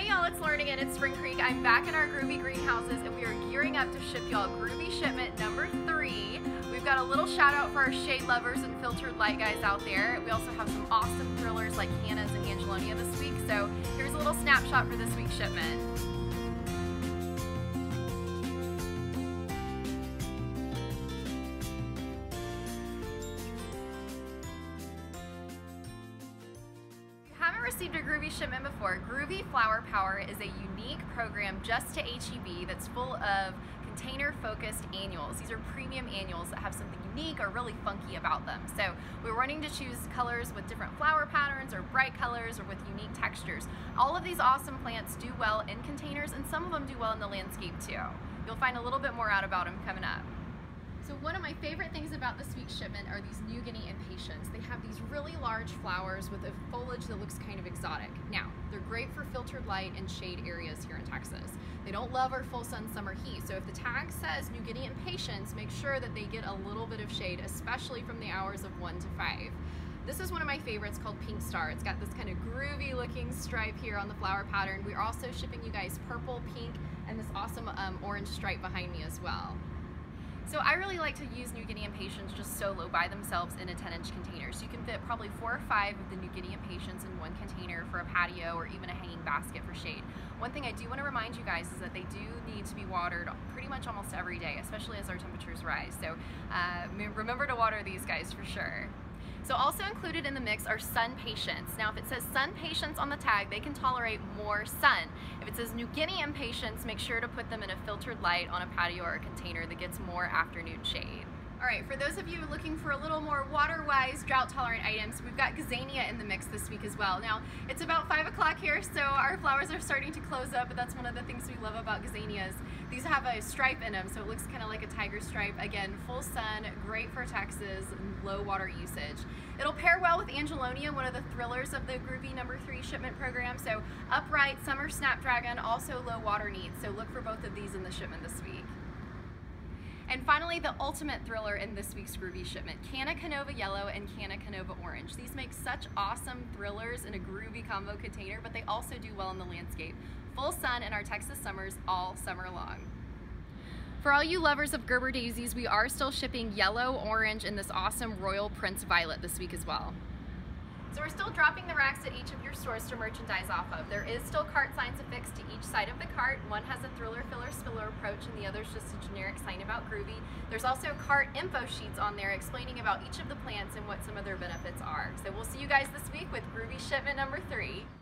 y'all, it's Lauren again at Spring Creek. I'm back in our Groovy greenhouses and we are gearing up to ship y'all Groovy shipment number 3. We've got a little shout out for our shade lovers and filtered light guys out there. We also have some awesome thrillers like Hannah's and Angelonia this week. So here's a little snapshot for this week's shipment. Received a Groovy shipment before. Groovy Flower Power is a unique program just to HEB that's full of container-focused annuals. These are premium annuals that have something unique or really funky about them. So we're wanting to choose colors with different flower patterns or bright colors or with unique textures. All of these awesome plants do well in containers and some of them do well in the landscape too. You'll find a little bit more out about them coming up. So one of my favorite things about this week's shipment are these New Guinea impatiens. They have these really large flowers with a foliage that looks kind of exotic. Now, they're great for filtered light and shade areas here in Texas. They don't love our full sun summer heat, so if the tag says New Guinea impatiens, make sure that they get a little bit of shade, especially from the hours of 1 to 5. This is one of my favorites called Pink Star. It's got this kind of groovy looking stripe here on the flower pattern. We're also shipping you guys purple, pink, and this awesome orange stripe behind me as well. So I really like to use New Guinea impatiens just solo by themselves in a 10-inch container. So you can fit probably 4 or 5 of the New Guinea impatiens in one container for a patio or even a hanging basket for shade. One thing I do want to remind you guys is that they do need to be watered pretty much almost every day, especially as our temperatures rise. So remember to water these guys for sure. So also included in the mix are sun patience. Now if it says sun patience on the tag, they can tolerate more sun. If it says New Guinea impatiens, make sure to put them in a filtered light on a patio or a container that gets more afternoon shade. Alright, for those of you looking for a little more water-wise, drought-tolerant items, we've got gazania in the mix this week as well. Now, it's about 5 o'clock here, so our flowers are starting to close up, but that's one of the things we love about gazanias. These have a stripe in them, so it looks kind of like a tiger stripe. Again, full sun, great for Texas, and low water usage. It'll pair well with Angelonia, one of the thrillers of the Groovy number 3 shipment program. So upright, summer snapdragon, also low water needs. So look for both of these in the shipment this week. And finally, the ultimate thriller in this week's Groovy shipment, Canna Canova Yellow and Canna Canova Orange. These make such awesome thrillers in a groovy combo container, but they also do well in the landscape. Full sun in our Texas summers all summer long. For all you lovers of Gerber daisies, we are still shipping yellow, orange, and this awesome Royal Prince Violet this week as well. So we're still dropping the racks at each of your stores to merchandise off of. There is still cart signs affixed to each side of the cart. One has a thriller, filler, spiller approach, and the other is just a generic sign about Groovy. There's also cart info sheets on there explaining about each of the plants and what some of their benefits are. So we'll see you guys this week with Groovy shipment number 3.